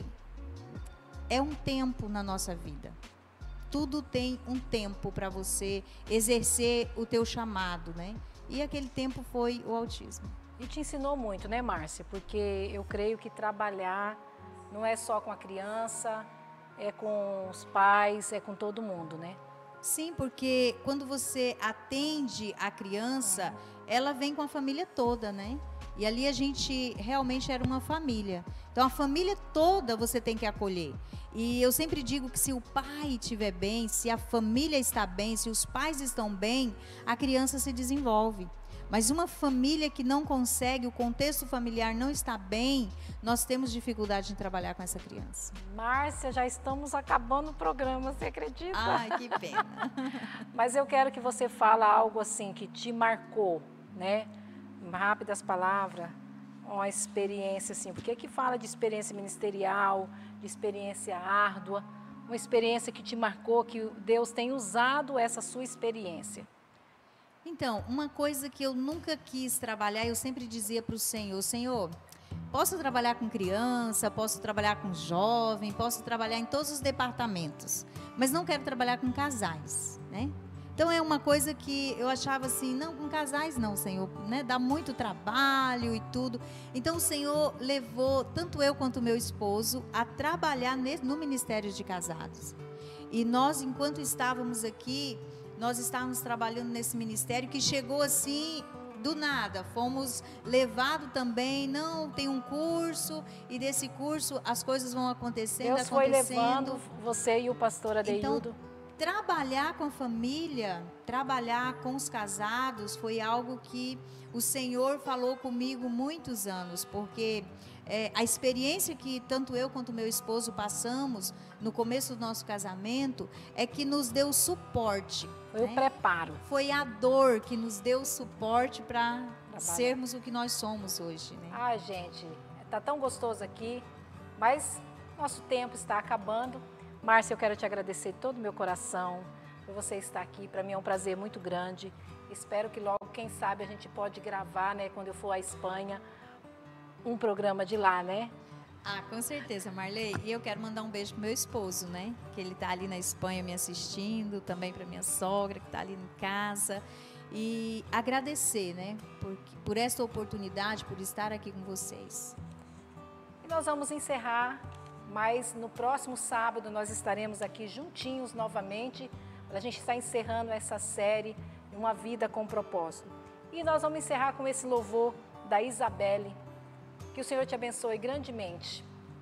é um tempo na nossa vida. Tudo tem um tempo para você exercer o teu chamado, né? E aquele tempo foi o autismo. E te ensinou muito, né, Márcia? Porque eu creio que trabalhar não é só com a criança, é com os pais, é com todo mundo, né? Sim, porque quando você atende a criança, uhum. ela vem com a família toda, né? E ali a gente realmente era uma família. Então a família toda você tem que acolher. E eu sempre digo que se o pai estiver bem, se a família está bem, se os pais estão bem, a criança se desenvolve. Mas uma família que não consegue, o contexto familiar não está bem, nós temos dificuldade em trabalhar com essa criança. Márcia, já estamos acabando o programa, você acredita? Ai, que pena. Mas eu quero que você fale algo assim que te marcou, né? Rápidas palavras, uma experiência assim. Por que que fala de experiência ministerial, de experiência árdua, uma experiência que te marcou, que Deus tem usado essa sua experiência? Então, uma coisa que eu nunca quis trabalhar, eu sempre dizia para o Senhor, Senhor, posso trabalhar com criança, posso trabalhar com jovem, posso trabalhar em todos os departamentos, mas não quero trabalhar com casais, né? Então é uma coisa que eu achava assim, não, com casais não, Senhor, né? Dá muito trabalho e tudo. Então o Senhor levou tanto eu quanto o meu esposo a trabalhar no Ministério de Casados. E nós, enquanto estávamos aqui, nós estávamos trabalhando nesse ministério que chegou assim, do nada, fomos levados também, não, tem um curso, e desse curso as coisas vão acontecendo, Deus foi acontecendo. levando você e o pastor Adeildo. Então, trabalhar com a família, trabalhar com os casados, foi algo que o Senhor falou comigo muitos anos, porque é, a experiência que tanto eu quanto meu esposo passamos no começo do nosso casamento é que nos deu suporte. Foi né? o preparo. Foi a dor que nos deu suporte para sermos o que nós somos hoje. Né? Ai, gente, tá tão gostoso aqui, mas nosso tempo está acabando. Márcia, eu quero te agradecer de todo o meu coração por você estar aqui. Para mim é um prazer muito grande. Espero que logo, quem sabe, a gente pode gravar, né, quando eu for à Espanha, um programa de lá, né? Ah, com certeza, Marley. E eu quero mandar um beijo pro meu esposo, né? Que ele tá ali na Espanha me assistindo, também para minha sogra, que tá ali em casa. E agradecer, né? Por, por essa oportunidade, por estar aqui com vocês. E nós vamos encerrar, mas no próximo sábado nós estaremos aqui juntinhos novamente. A gente está encerrando essa série, Uma Vida com Propósito. E nós vamos encerrar com esse louvor da Isabelle. Que o Senhor te abençoe grandemente.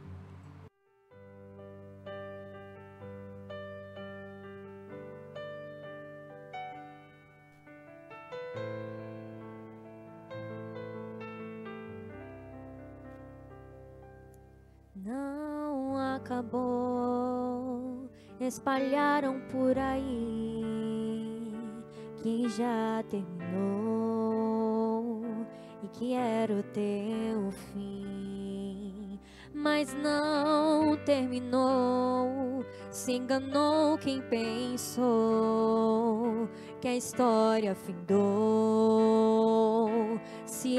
Não acabou, espalharam por aí que já terminou e que era o teu fim, mas não terminou. Se enganou quem pensou que a história findou, se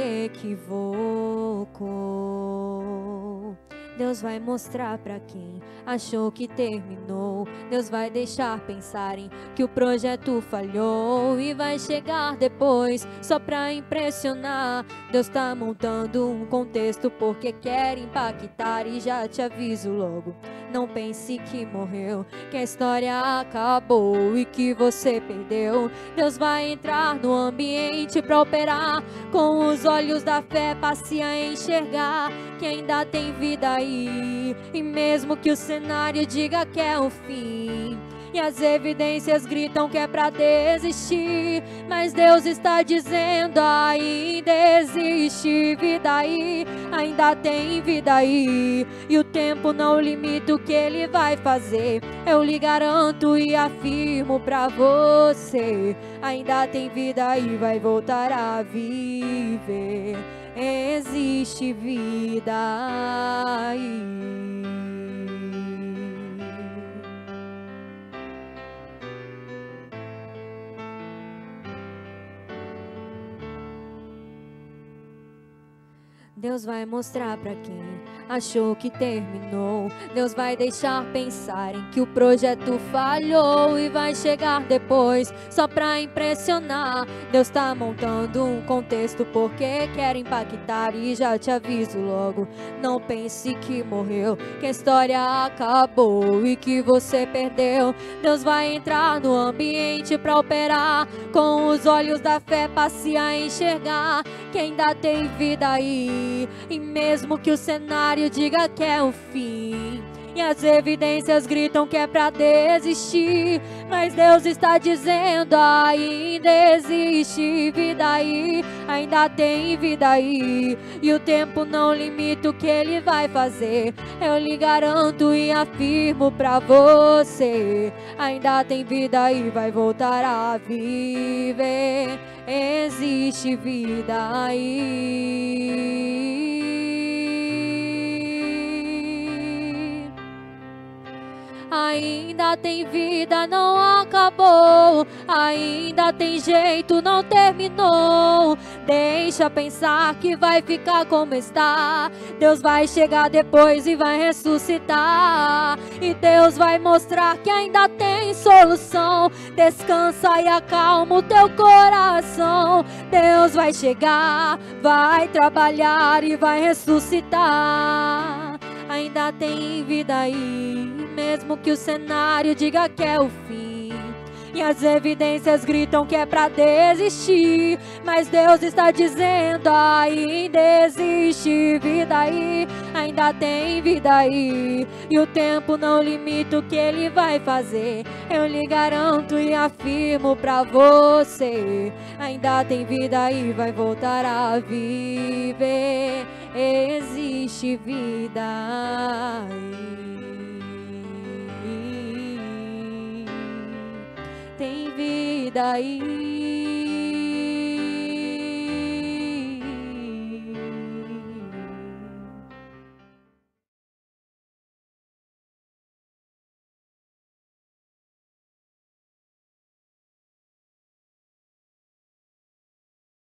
equivocou. Deus vai mostrar pra quem achou que terminou. Deus vai deixar pensarem que o projeto falhou e vai chegar depois só pra impressionar. Deus tá montando um contexto porque quer impactar. E já te aviso logo, não pense que morreu, que a história acabou e que você perdeu. Deus vai entrar no ambiente pra operar com os olhos da fé, passe a enxergar que ainda tem vida aí. E mesmo que o cenário diga que é o fim e as evidências gritam que é pra desistir, mas Deus está dizendo: ainda existe vida aí, ainda tem vida aí. E o tempo não limita o que Ele vai fazer, eu lhe garanto e afirmo pra você: ainda tem vida aí, vai voltar a viver. Existe vida aí. Deus vai mostrar pra quem achou que terminou. Deus vai deixar pensarem que o projeto falhou e vai chegar depois só pra impressionar. Deus tá montando um contexto porque quer impactar, e já te aviso logo, não pense que morreu, que a história acabou e que você perdeu. Deus vai entrar no ambiente pra operar, com os olhos da fé passe a enxergar que ainda tem vida aí, e mesmo que o cenário diga que é o fim e as evidências gritam que é pra desistir, mas Deus está dizendo: ainda existe vida aí, ainda tem vida aí, e o tempo não limita o que Ele vai fazer. Eu lhe garanto e afirmo pra você, ainda tem vida aí, vai voltar a viver. Existe vida aí. Ainda tem vida, não acabou. Ainda tem jeito, não terminou. Deixa pensar que vai ficar como está. Deus vai chegar depois e vai ressuscitar. E Deus vai mostrar que ainda tem solução. Descansa e acalma o teu coração. Deus vai chegar, vai trabalhar e vai ressuscitar. Ainda tem vida aí, mesmo que o cenário diga que é o fim e as evidências gritam que é pra desistir, mas Deus está dizendo: ainda existe vida aí, ainda tem vida aí, e o tempo não limita o que Ele vai fazer. Eu lhe garanto e afirmo pra você, ainda tem vida aí, vai voltar a viver. Existe vida aí. Tem vida aí.